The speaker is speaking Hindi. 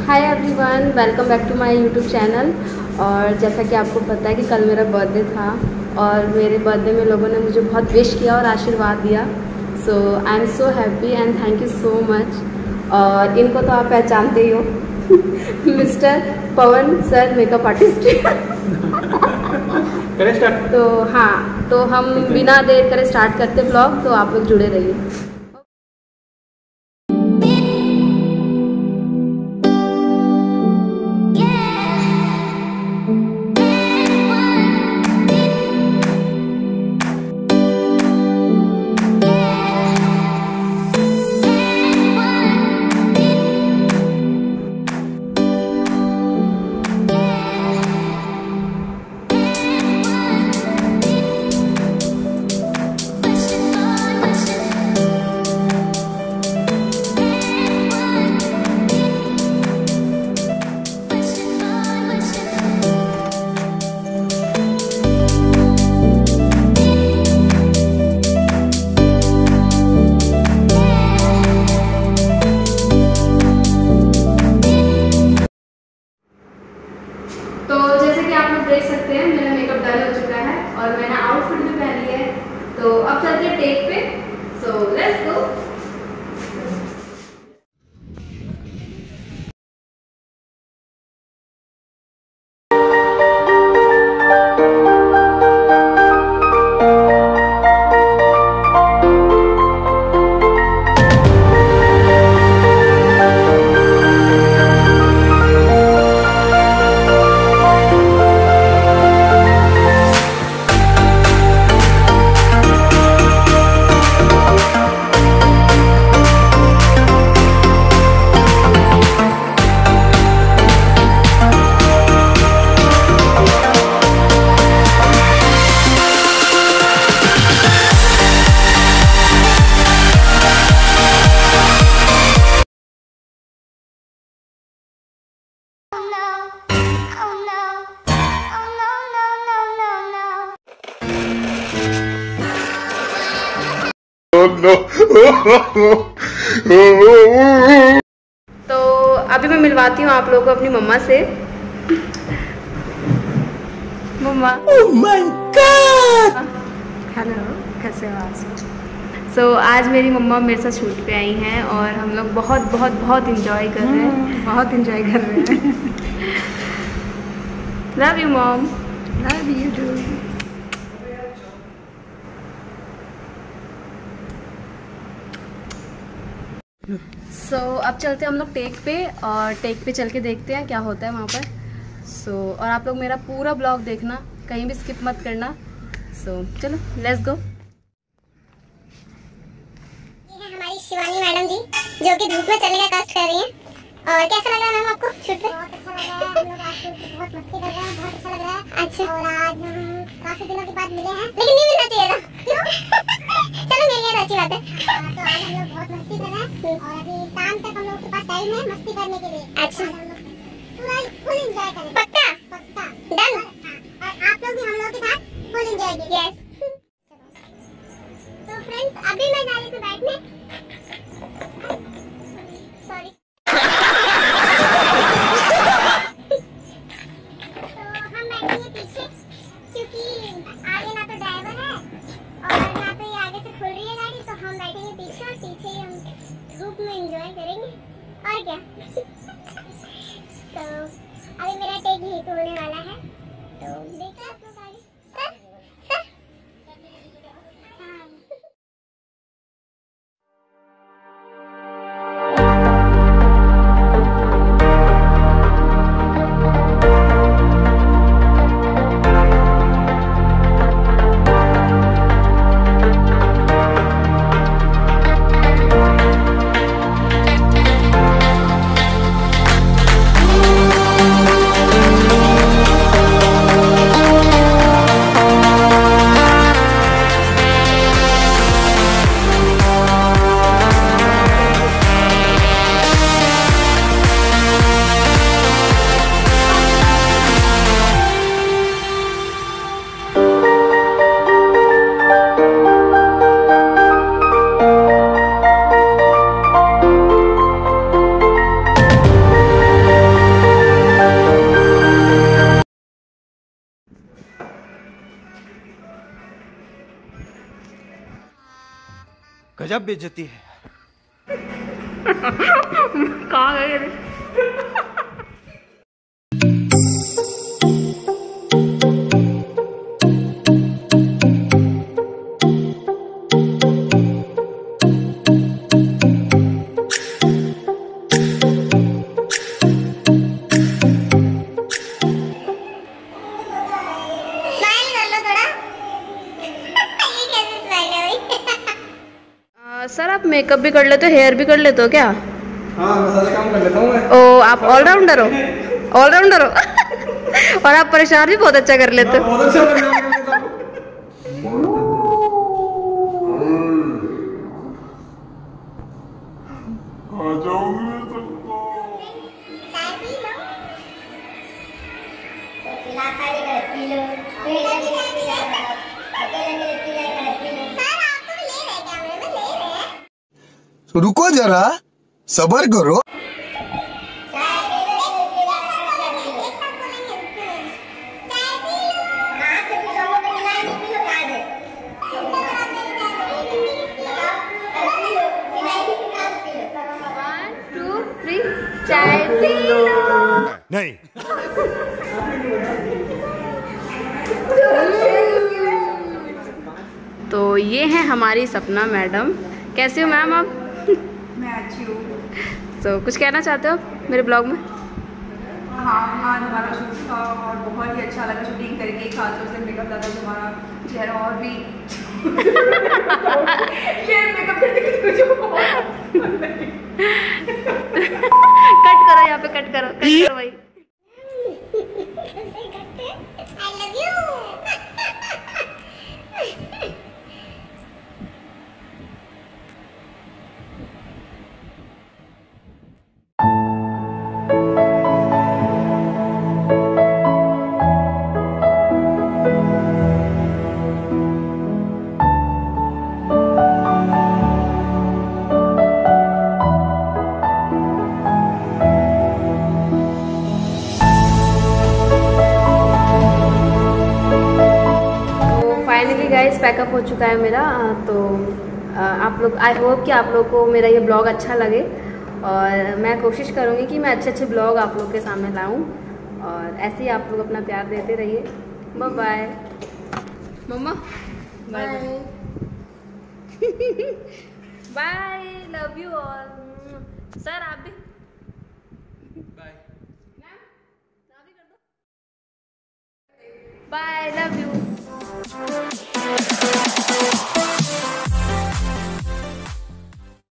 Hi everyone, welcome back to my YouTube channel. और जैसा कि आपको पता है कि कल मेरा बर्थडे था और मेरे बर्थडे में लोगों ने मुझे बहुत विश किया और आशीर्वाद दिया। So I am so happy and thank you so much. और इनको तो आप पहचानते ही हो mister Pawan sir, makeup artist. तो हाँ, तो हम बिना देर करे स्टार्ट करते ब्लॉग, तो आप लोग जुड़े रहिए। तो जैसे कि आप लोग देख सकते हैं, मेरा मेकअप डन हो चुका है और मैंने आउटफिट भी पहन लिया है। तो अब चलते हैं टेक पे। So let's go. तो अभी मैं मिलवाती हूँ आप लोगों को अपनी मम्मा से। मम्मा, ओह माय गॉड, हेलो, कैसे हो आप? सो आज मेरी मम्मा मेरे साथ शूट पे आई हैं और हम लोग बहुत बहुत बहुत इंजॉय कर रहे हैं। बहुत इंजॉय कर रहे हैं। Love you mom. Love you too. So अब चलते हैं हम लोग टेक पे, और टेक पे चल के देखते हैं क्या होता है वहाँ पर। सो और आप लोग मेरा पूरा ब्लॉग देखना, कहीं भी स्किप मत करना। सो चलो लेट्स गो। ये है हमारी शिवानी मैडम जी, जो कि धूप में चलने का कष्ट कर रही हैं। और कैसा लग रहा है मैम आपको शूट पे? बहुत अच्छा लग रहा है। हम लोग आज बहुत मस्ती कर रहे हैं, बहुत अच्छा लग रहा है। अच्छा, और आज हम काफी दिनों के बाद मिले हैं, लेकिन नहीं मिलना चाहिए था। क्यों? चलो मिल गया तो अच्छी बात है। तो आज हम लोग बहुत मस्ती कर रहे हैं और अभी शाम तक हम लोग के पास टाइम है मस्ती करने के लिए। अच्छा, पूरा फुल एंजॉय करेंगे। पक्का? पक्का, डन। और आप लोग भी हम लोग के साथ फुल एंजॉय कीजिए। यस। तो फ्रेंड्स, अभी मैं जा रही हूँ बैठने। सॉरी। तो हम बैठेंगे पीछे, क्योंकि आगे ना तो ड्राइवर है और ना तो ये आगे से खुल रही है गाड़ी, तो हम बैठेंगे पीछे और पीछे ही हम धूप में एंजॉय करेंगे। और क्या। तो अभी मेरा टेक यही तो होने वाला है, तो देखते हैं आप लोग आगे। Sir, sir. हाँ। गजब बेइज्जती है। कहाँ गए रे? सर आप मेकअप भी कर लेते हो, हेयर भी कर लेते हो क्या? हाँ मैं सारे काम कर लेता हूँ मैं। ओ आप ऑलराउंडर हो, ऑलराउंडर हो। और आप परेशान भी बहुत अच्छा कर लेते हो। बहुत अच्छा कर लेता हूँ। रुको जरा, सब्र करो। चाय पी लो। नहीं। तो ये है हमारी सपना मैडम। कैसे हो मैम आप? मैं अच्छी हूँ। तो कुछ कहना चाहते हो आप मेरे ब्लॉग में? हाँ आज हमारा शूट था और बहुत ही अच्छा लगा शूटिंग करके, खासतौर से मेकअप लगा तो हमारा चेहरा और भी ये मेकअप करते कट करो यहाँ पे, कट करो भाई। I love you. Finally guys pack up हो चुका है मेरा। तो आप लोग, आई होप कि आप लोग को मेरा ये ब्लॉग अच्छा लगे और मैं कोशिश करूँगी कि मैं अच्छे अच्छे ब्लॉग आप लोग के सामने लाऊं और ऐसे ही आप लोग अपना प्यार देते रहिए। बाय बाय मम्मा, bye bye, love you all. Sir आप भी बाय। मैम आप भी कर दो बाय, लव यू।